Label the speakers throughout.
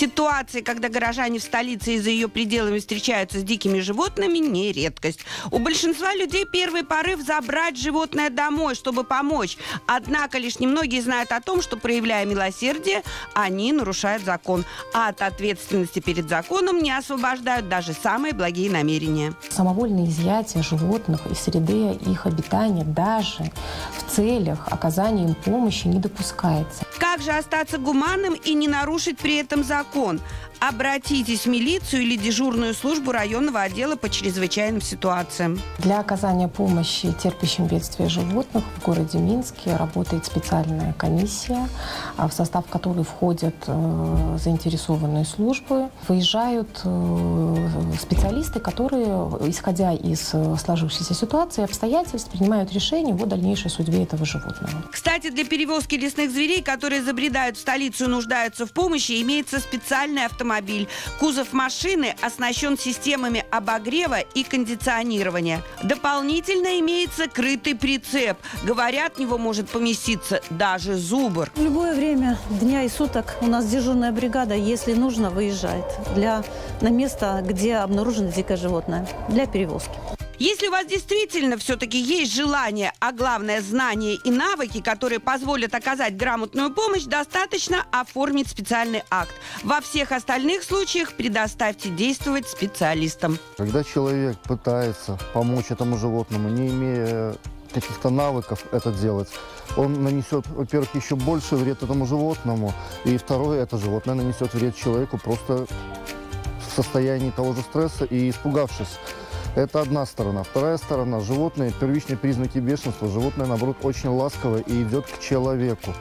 Speaker 1: Ситуации, когда горожане в столице и за ее пределами встречаются с дикими животными, не редкость. У большинства людей первый порыв забрать животное домой, чтобы помочь. Однако лишь немногие знают о том, что, проявляя милосердие, они нарушают закон. А от ответственности перед законом не освобождают даже самые благие намерения.
Speaker 2: Самовольное изъятие животных из среды их обитания даже в целях оказания им помощи не допускается.
Speaker 1: Как же остаться гуманным и не нарушить при этом закон? Обратитесь в милицию или дежурную службу районного отдела по чрезвычайным ситуациям.
Speaker 2: Для оказания помощи терпящим бедствия животных в городе Минске работает специальная комиссия, в состав которой входят заинтересованные службы. Выезжают специалисты, которые, исходя из сложившейся ситуации и обстоятельств, принимают решение о дальнейшей судьбе этого животного.
Speaker 1: Кстати, для перевозки лесных зверей, которые забредают в столицу и нуждаются в помощи, имеется специальный автомобиль. Кузов машины оснащен системами обогрева и кондиционирования. Дополнительно имеется крытый прицеп. Говорят, в него может поместиться даже зубр.
Speaker 3: В любое время дня и суток у нас дежурная бригада, если нужно, выезжает на место, где обнаружено дикое животное, для перевозки.
Speaker 1: Если у вас действительно все-таки есть желание, а главное знания и навыки, которые позволят оказать грамотную помощь, достаточно оформить специальный акт. Во всех остальных случаях предоставьте действовать специалистам.
Speaker 4: Когда человек пытается помочь этому животному, не имея каких-то навыков это делать, он нанесет, во-первых, еще больше вред этому животному, и второе, это животное нанесет вред человеку просто в состоянии того же стресса и испугавшись. Это одна сторона. Вторая сторона – животные, первичные признаки бешенства. Животное, наоборот, очень ласково и идет к человеку.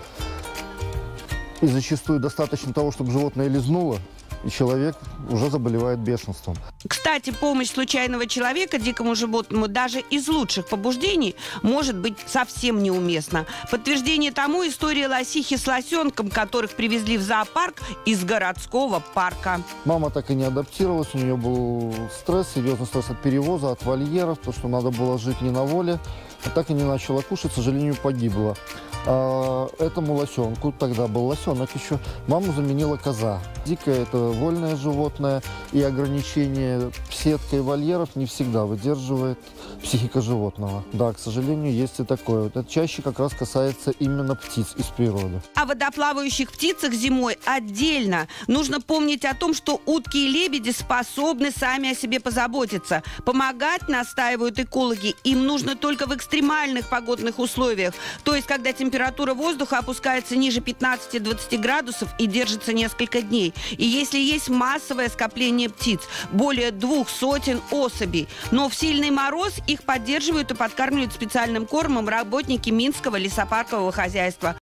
Speaker 4: И зачастую достаточно того, чтобы животное лизнуло, и человек уже заболевает бешенством.
Speaker 1: Кстати, помощь случайного человека дикому животному даже из лучших побуждений может быть совсем неуместна. Подтверждение тому история лосихи с лосенком, которых привезли в зоопарк из городского парка.
Speaker 4: Мама так и не адаптировалась, у нее был стресс, серьезный стресс от перевоза, от вольеров, то, что надо было жить не на воле. А так и не начала кушать, к сожалению, погибла. Этому лосенку, тогда был лосенок еще, маму заменила коза. Дикое – это вольное животное, и ограничение сеткой вольеров не всегда выдерживает психика животного. Да, к сожалению, есть и такое. Это чаще как раз касается именно птиц из природы.
Speaker 1: О водоплавающих птицах зимой отдельно. Нужно помнить о том, что утки и лебеди способны сами о себе позаботиться. Помогать, настаивают экологи, им нужно только в экстремальных погодных условиях. То есть, когда температура воздуха опускается ниже 15-20 градусов и держится несколько дней. И если есть массовое скопление птиц, более 200 особей. Но в сильный мороз их поддерживают и подкармливают специальным кормом работники Минского лесопаркового хозяйства.